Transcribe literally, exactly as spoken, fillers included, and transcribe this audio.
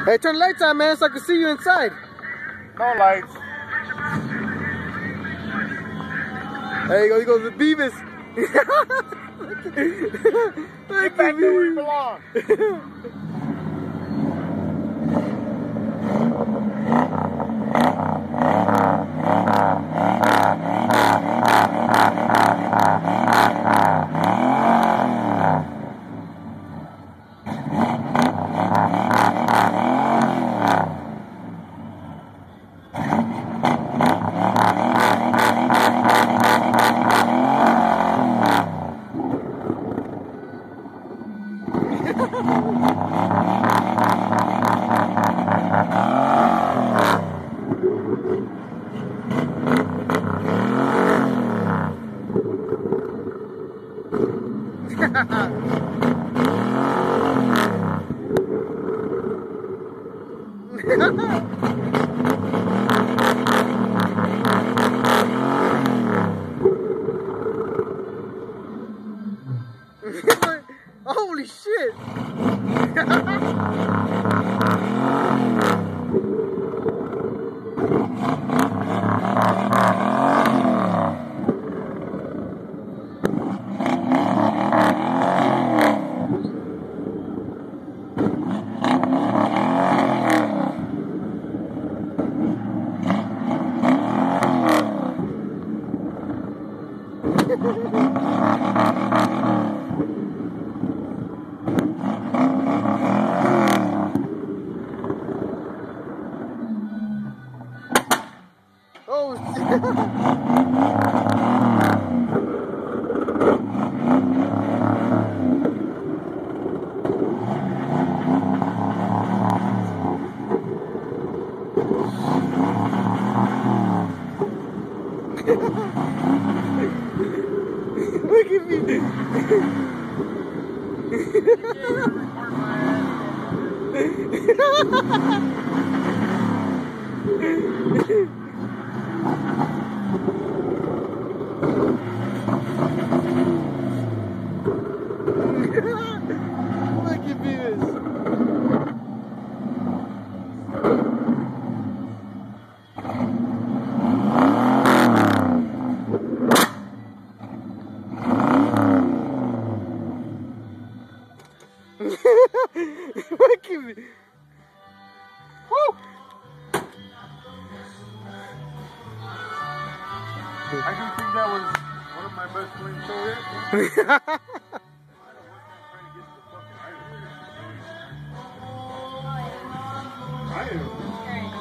Hey, turn the lights on, man, so I can see you inside. No lights. There you go, he goes with Beavis. Get back there where you belong. Holy shit! Oh shit! Look at me! Look at Beavis! Look at me! Woo! I do think that was one of my best wins so yet. I am.